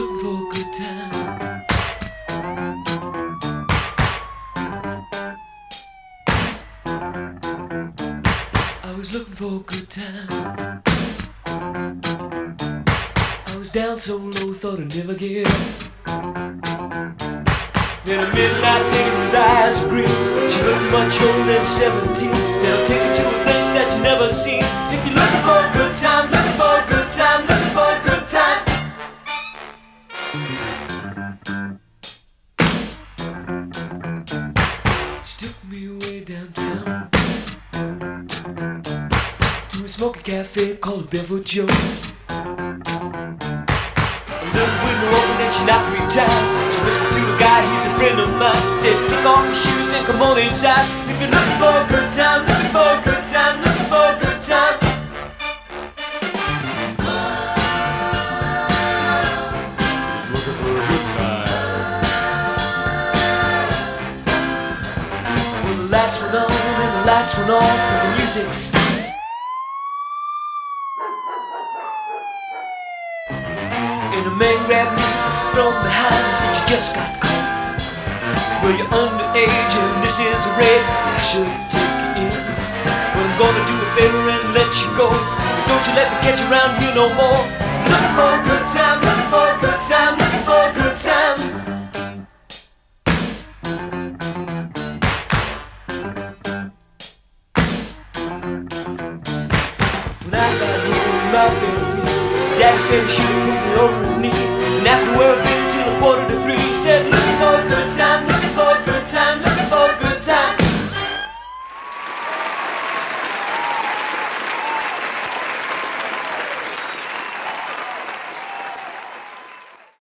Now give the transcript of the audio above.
looking for a good time. I was looking for a good time. I was down so low, thought I'd never get up. Then a midnight lady with eyes of green, she looked much older than 17. Said I'll take you to a place that you never seen. If you're looking for a good time, looking for a good time, looking for a good time. She took me away downtown to a smoky cafe called Barefoot Joe. A little window open and she knocked 3 times. She whispered to a guy, he's a friend of mine. Said, take off your shoes and come on inside. If you're looking for a good time, looking for a good time, looking for a good time. Looking for a good time. Well, the lights went on and the lights went off and the music stopped. And a man grabbed me from behind and said, you just got caught. Well, you're underage and this is a raid, and I should take you in. Well, I'm gonna do a favor and let you go, but don't you let me catch you around here no more. Looking for a good time, looking for a good time, looking for a good time. When I got home, my bare feet, Daddy said he should have put me over his knee and asked me where I'd been till 2:45. He said,